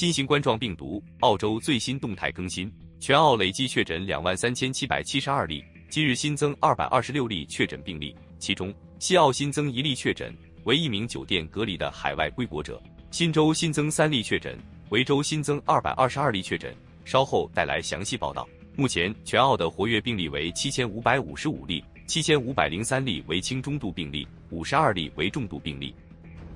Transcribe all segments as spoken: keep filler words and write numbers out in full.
新型冠状病毒，澳洲最新动态更新，全澳累计确诊两万三千七百七十二例，今日新增二百二十六例确诊病例，其中西澳新增一例确诊，为一名酒店隔离的海外归国者；新州新增三例确诊，维州新增二百二十二例确诊。稍后带来详细报道。目前全澳的活跃病例为七千五百五十五例，七千五百零三例为轻中度病例，五十二例为重度病例。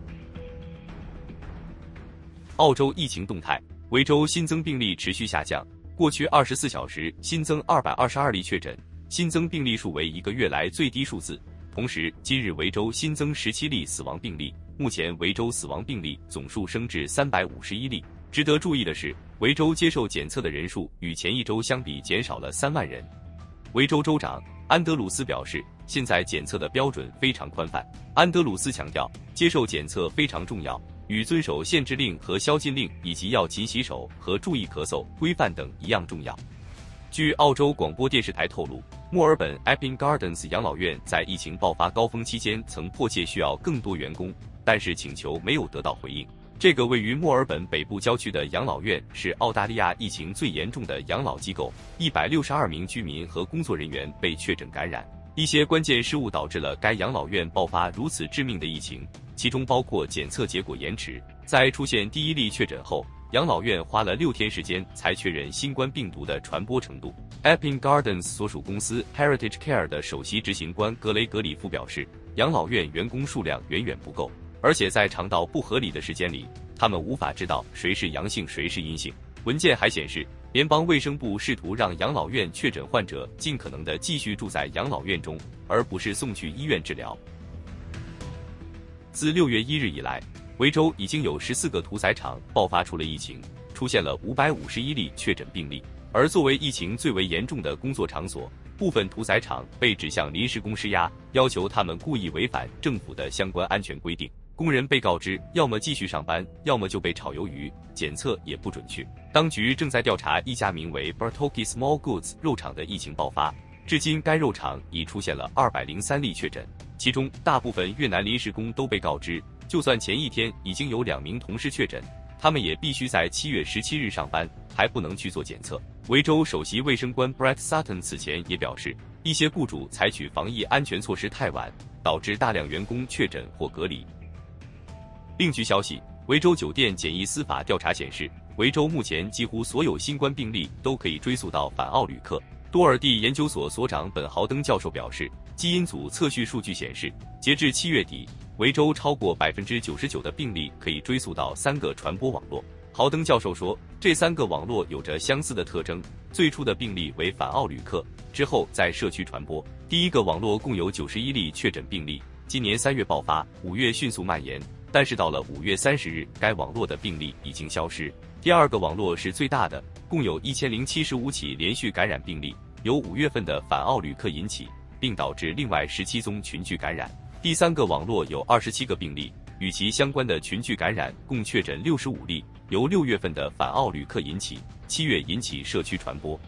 澳洲疫情动态，维州新增病例持续下降，过去二十四小时新增二百二十二例确诊，新增病例数为一个月来最低数字。同时，今日维州新增十七例死亡病例，目前维州死亡病例总数升至三百五十一例。值得注意的是，维州接受检测的人数与前一周相比减少了三万人。维州州长安德鲁斯表示，现在检测的标准非常宽泛。安德鲁斯强调，接受检测非常重要，与遵守限制令和宵禁令以及要勤洗手和注意咳嗽规范等一样重要。据澳洲广播电视台透露，墨尔本 Epping Gardens 养老院在疫情爆发高峰期间曾迫切需要更多员工，但是请求没有得到回应。这个位于墨尔本北部郊区的养老院是澳大利亚疫情最严重的养老机构，一百六十二名居民和工作人员被确诊感染。一些关键失误导致了该养老院爆发如此致命的疫情，其中包括检测结果延迟。在出现第一例确诊后，养老院花了六天时间才确认新冠病毒的传播程度。Epping Gardens 所属公司 Heritage Care 的首席执行官格雷格里夫表示，养老院员工数量远远不够，而且在长到不合理的时间里，他们无法知道谁是阳性谁是阴性。文件还显示，联邦卫生部试图让养老院确诊患者尽可能的继续住在养老院中，而不是送去医院治疗。自六月一日以来，维州已经有十四个屠宰场爆发出了疫情，出现了五百五十一例确诊病例。而作为疫情最为严重的工作场所，部分屠宰场被指向临时工施压，要求他们故意违反政府的相关安全规定。工人被告知要么继续上班，要么就被炒鱿鱼，检测也不准确。当局正在调查一家名为 Bartoki Small Goods 肉厂的疫情爆发，至今该肉厂已出现了二百零三例确诊，其中大部分越南临时工都被告知，就算前一天已经有两名同事确诊，他们也必须在七月十七日上班，还不能去做检测。维州首席卫生官 Brett Sutton 此前也表示，一些雇主采取防疫安全措施太晚，导致大量员工确诊或隔离。另据消息，维州酒店检疫司法调查显示，维州目前几乎所有新冠病例都可以追溯到反澳旅客。多尔蒂研究所所长本豪登教授表示，基因组测序数据显示，截至七月底，维州超过 百分之九十九 的病例可以追溯到三个传播网络。豪登教授说，这三个网络有着相似的特征，最初的病例为反澳旅客，之后在社区传播。第一个网络共有九十一例确诊病例，今年三月爆发，五月迅速蔓延，但是到了五月三十日，该网络的病例已经消失。第二个网络是最大的，共有一千零七十五起连续感染病例，由五月份的反澳旅客引起，并导致另外十七宗群聚感染。第三个网络有二十七个病例，与其相关的群聚感染共确诊六十五例，由六月份的反澳旅客引起，七月引起社区传播。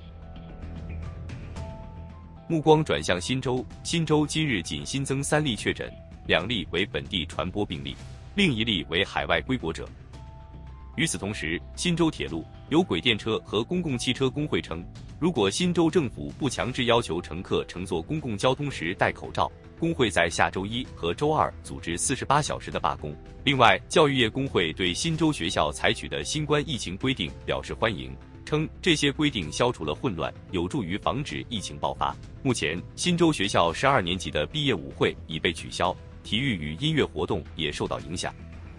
目光转向新州，新州今日仅新增三例确诊，两例为本地传播病例，另一例为海外归国者。与此同时，新州铁路、有轨电车和公共汽车工会称，如果新州政府不强制要求乘客乘坐公共交通时戴口罩，工会在下周一和周二组织四十八小时的罢工。另外，教育业工会对新州学校采取的新冠疫情规定表示欢迎，称这些规定消除了混乱，有助于防止疫情爆发。目前，新州学校十二年级的毕业舞会已被取消，体育与音乐活动也受到影响。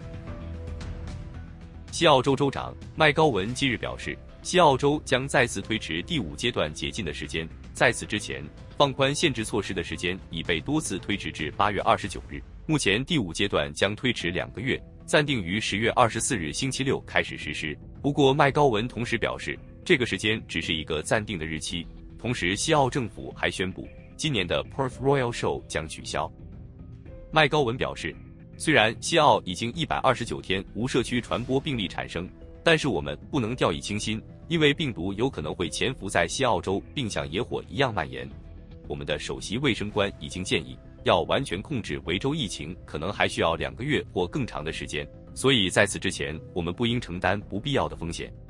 西澳洲州长麦高文今日表示，西澳洲将再次推迟第五阶段解禁的时间，在此之前，放宽限制措施的时间已被多次推迟至八月二十九日。目前第五阶段将推迟两个月，暂定于十月二十四日星期六开始实施。不过麦高文同时表示，这个时间只是一个暂定的日期。同时，西澳政府还宣布，今年的 Perth Royal Show 将取消。麦高文表示，虽然西澳已经一百二十九天无社区传播病例产生，但是我们不能掉以轻心，因为病毒有可能会潜伏在西澳洲，并像野火一样蔓延。我们的首席卫生官已经建议，要完全控制维州疫情，可能还需要两个月或更长的时间。 所以在此之前，我们不应承担不必要的风险。